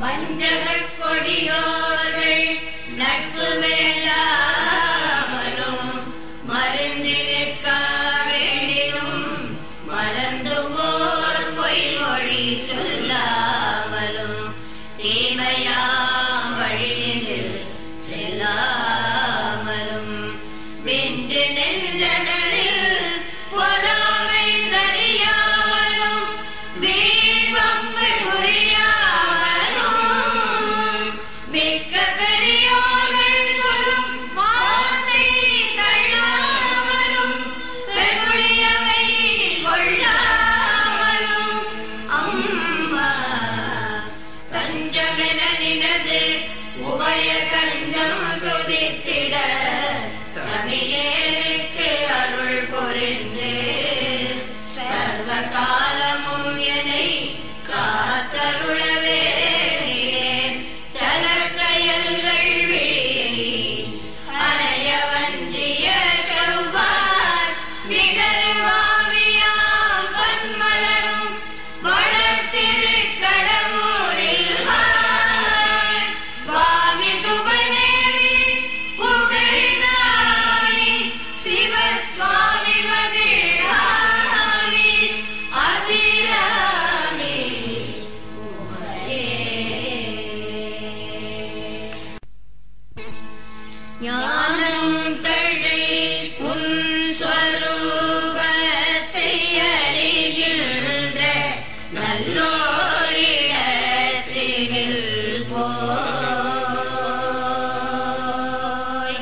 வஞ்சகக் கொடியோர்கள் நட்பு வேண்டாமலும் மருந்திருக்க வேண்டினும் மறந்து போர் பொய்மொழி சொல்லாமலும் தீமையாம் வழியில் செல்லாமலும் விஞ்சு நெஞ்சனரில் பொறாமை தறியாமலும் வீழ்வம்பு புரியாமலும் மிக்க பெரியோர்கள் சொல்லும் வார்த்தை தள்ளாமலும் பெருளியவை கொள்ளாமலும் அம்மா தஞ்சமென நினது உபய கஞ்சம் துதித்திட தமிழேற்கு அருள் புரிந்து சர்வ காலமும் என்னை காத்தருளவே சலற்கயல்கள் விழியை அணைய வஞ்சிய செவ்வார் நிகழ்வாவியாம் பன்மலரும் வளர்த்திரு கடவுரில் வாமி சுபநேவி புகழ்நாளி சிவசுவாமி மகிழ்வாமி அபிராமி உமையே. ஞானம் தழை உன் ஸ்வரூபத்தை அறிகின்ற நல்லோரிடத்தில் போய்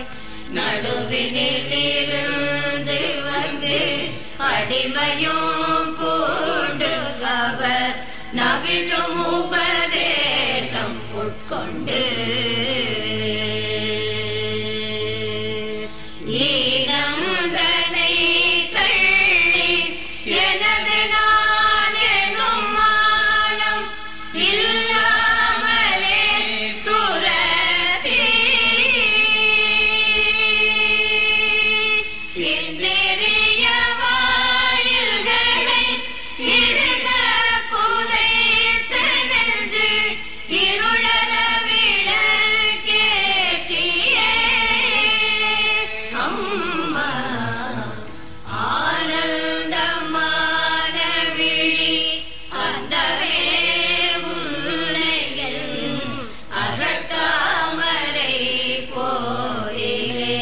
நடுவினிலிருந்து வந்து அடிமையும் பூண்டுகவர் நவிடும் உபதேசம் உட்கொண்டு ஈனந்தனை தள்ளி எனது நான் எனும் மானம் இல்லாமலே துரத்தி இந்திரிய வாயில்களை இடுக புதைத்து நெஞ்சு இருளர விளக்கேற்றியே அம்மா ஆனந்தமான விழி அந்தவே உன்னையில் அகத்தாமரை போயிலே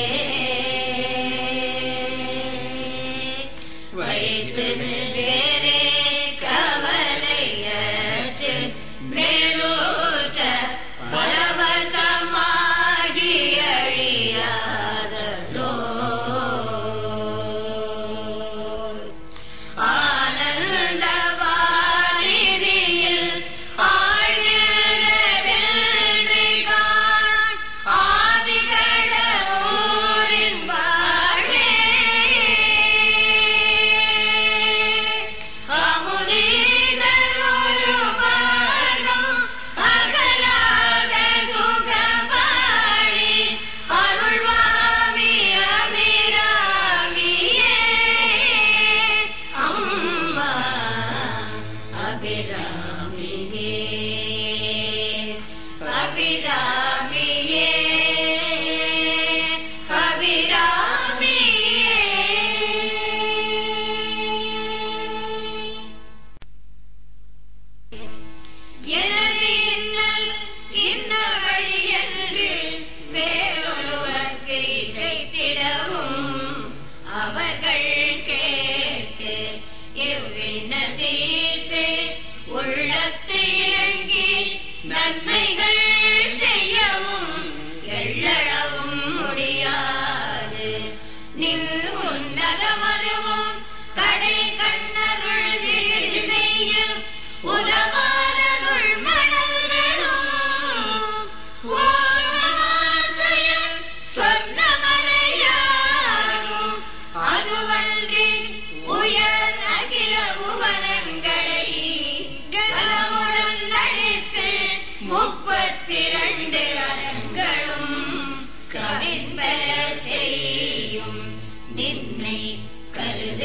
வைத்து வேறே கவலையற்று மேலூற்ற பரவசமாகி அழியாததோ ஆனந்த வாரிதியில் ஆழ்நிழலென்று காண் ஆதிகள ஊரின் வாழே அமுதீசர் ஒரு பாகம் அகலாத சுகபாழி அருள்வாமி அபிராமியே அம்மா அபிராமியே அபிராமியே எனது இன்னல் இன்ன வழியன்று வேறொருவர்க்கு இசைத்திடவும் அவர்கள் கேட்டு இவ்விண்ண தீர்த்து உள்ளத்து இறங்கி நன்மைகள் செய்யவும் எள்ளளவும் முடியாது நில் உன்னதமருவும் கடை கண்ணருள் செய்யும் உறவானருள் மணல்களும் ஓமாற்றையும் சொன்னமலையாகும் அதுவன்றி உயர் அகில புவனங்களை கலமுடன் அழித்து 32 அரங்களும் கவின்பெறச் செய்யும் நின்னை கருது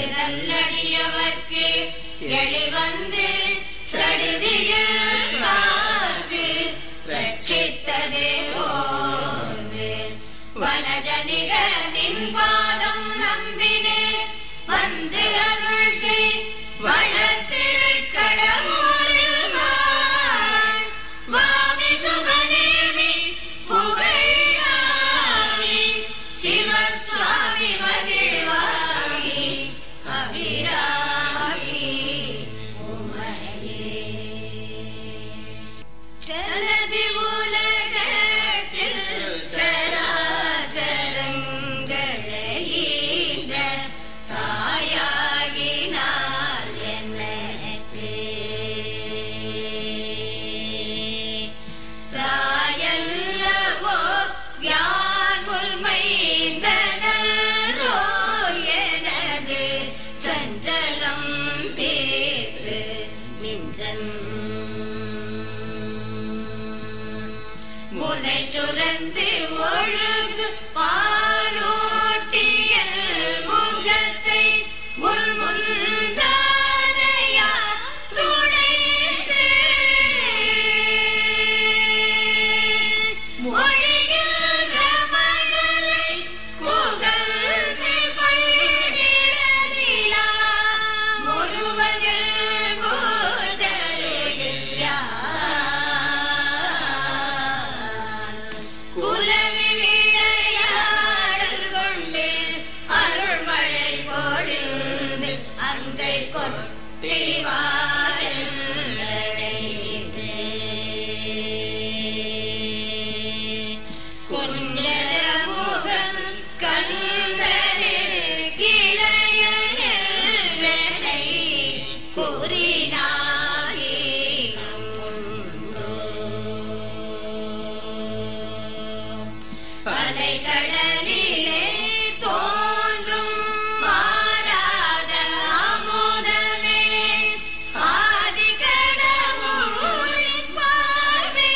நல்லடியவர்க்கு எளிவந்து சடுதியில் காத்து முனை சுரந்து ஒழுகு பாலோட்டிய முகத்தை முன்முந்தானையா துடைத்து மொழிகின்ற மழலை புகழ்ந்து கொள்ளிடனிலா முருவனில் குலவி விளையாடல் கொண்டு அருள்மழை பொழிந்து அங்கை கொட்டி வாழழைத்து குஞ்சர முகம் கந்தரே கிளையனை கூறினாயே கடலிலே தோன்றும் மாறாத அமுதமே ஆதி கடவுளின் வாழ்வே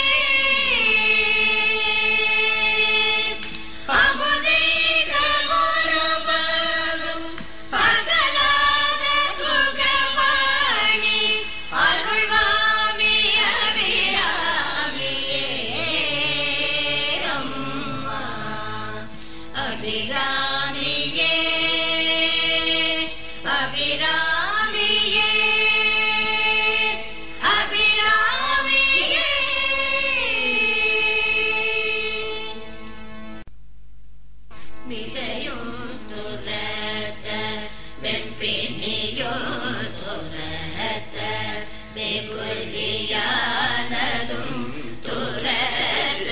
அமுதீசர் ஒருவரும் பகலாத சுகவாணி அருள்வாமி அபிராமியே அபிராமியே அபிராமியே அபிராமியே மிகையும் துரத்த வெண்பிணியும் துரத்த வெகுதியானதும் துரத்த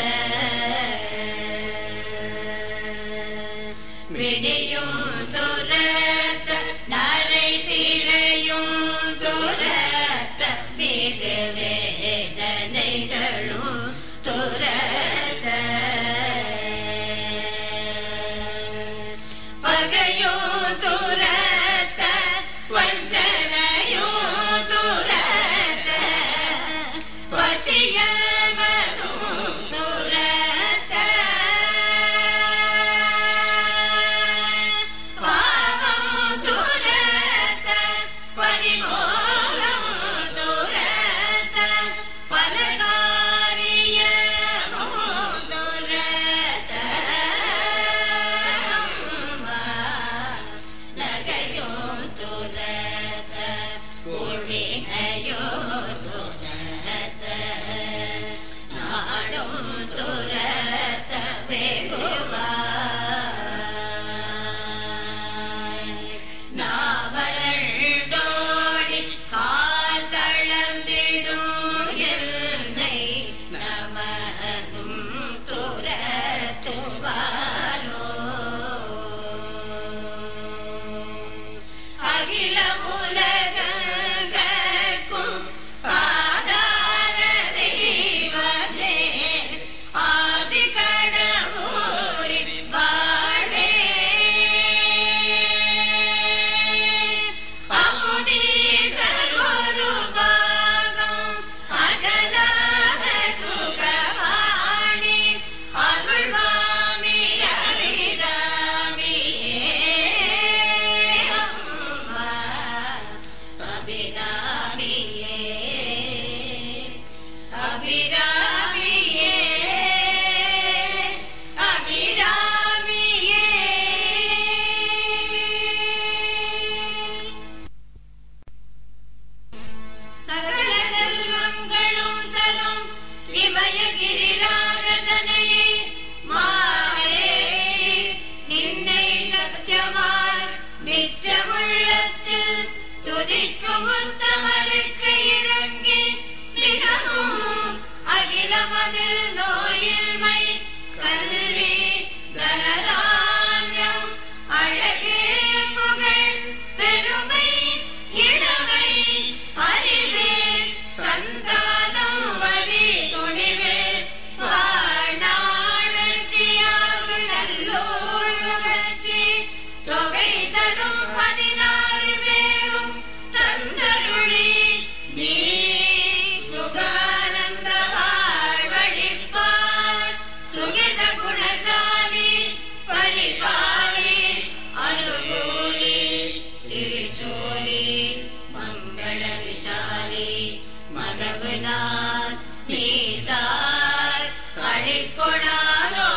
விடியும் துரத்த நரை திரையும் துரத்த மிகு வேதனைகளும் துரத்த பகையும் துரத்த வஞ்சனையும் துரத்த வசியல்வதும் துரத்த பாவம் துரத்த பரிமோகம் துரத்த பலகாரியமும் துரத்த நகையும் துரத்த ஒழிகையும் துரத்த நாடும் துரத்த வெகுவாய் நாவரண்டோடி கால் தளர்ந்திடும் என்னை நமனும் துரத்துவாரோ அகில உலகங்கட்கும் ஆதார தெய்வமே ஆதி கடவுளின் வாழ்வே அமுதீசர் ஒரு பாகம் அகலாத சுகவாணி அருள்வாமி அபிராமியே அம்மா அபிராமியே அபிராமியே அபிராமியே சகல செல்வங்களும் தரும் இமயகிரிராஜதனையே மாயே நின்னை சத்தியமாய் நிற்ற உள்ளத்தில் துதிக்கும் உத்தமருக்கு இறங்கி மிகவும் கதவு நான் நீதாய் அழிக்கொணாதோ